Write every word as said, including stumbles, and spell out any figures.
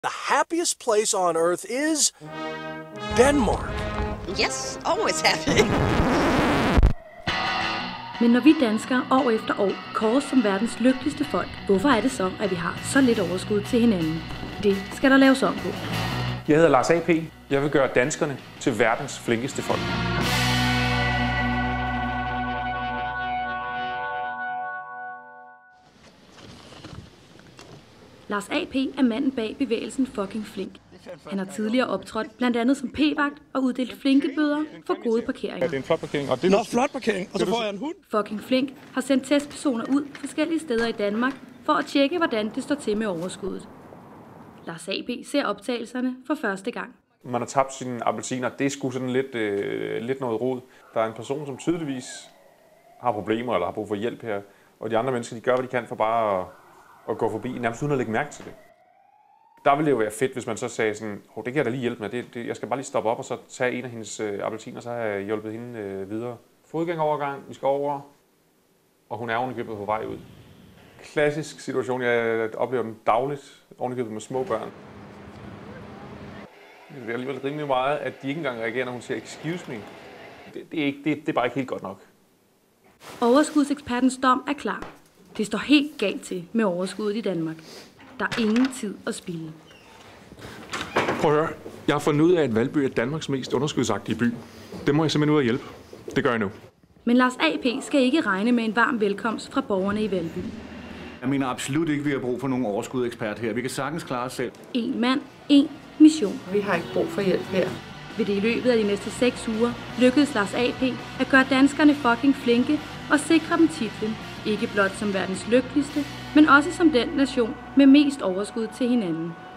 The happiest place on earth is Denmark. Yes, always happy. Men når vi danskere år efter år kåres som verdens lykkeligste folk, hvorfor er det så, at vi har så lidt overskud til hinanden? Det skal der laves om på. Jeg hedder Lars A P. Jeg vil gøre danskerne til verdens flinkeste folk. Lars A P er manden bag bevægelsen Fucking Flink. Han har tidligere optrådt blandt andet som p-vagt og uddelt flinke bøder for gode parkeringer. Ja, det er en flot parkering. Og det Nå, flot parkering, og så får jeg en hund. Fucking Flink har sendt testpersoner ud forskellige steder i Danmark for at tjekke, hvordan det står til med overskuddet. Lars A P ser optagelserne for første gang. Man har tabt sine appelsiner. Det er sgu sådan lidt, øh, lidt noget rod. Der er en person, som tydeligvis har problemer eller har brug for hjælp her. Og de andre mennesker, de gør, hvad de kan for bare at, at gå forbi, nærmest uden at lægge mærke til det. Der ville det jo være fedt, hvis man så sagde sådan, oh, det kan jeg da lige hjælpe med. Det, det, jeg skal bare lige stoppe op og så tage en af hendes øh, appelsiner, så har jeg hjulpet hende øh, videre. Fodgængerovergang, vi skal over, og hun er ovenikøbet på vej ud. Klassisk situation, jeg oplever dem dagligt, ovenikøbet med små børn. Det er alligevel rimelig meget, at de ikke engang reagerer, når hun siger excuse me. Det, det, er, ikke, det, det er bare ikke helt godt nok. Overskudsekspertens dom er klar. Det står helt galt til med overskuddet i Danmark. Der er ingen tid at spilde. Prøv at høre. Jeg har fundet ud af, at Valby er Danmarks mest underskudsagtige by. Det må jeg simpelthen ud at hjælpe. Det gør jeg nu. Men Lars A P skal ikke regne med en varm velkomst fra borgerne i Valby. Jeg mener absolut ikke, at vi har brug for nogen overskudekspert her. Vi kan sagtens klare os selv. En mand, en mission. Vi har ikke brug for hjælp her. Ved det i løbet af de næste seks uger lykkedes Lars A P at gøre danskerne fucking flinke og sikre dem titlen. Ikke blot som verdens lykkeligste, men også som den nation med mest overskud til hinanden.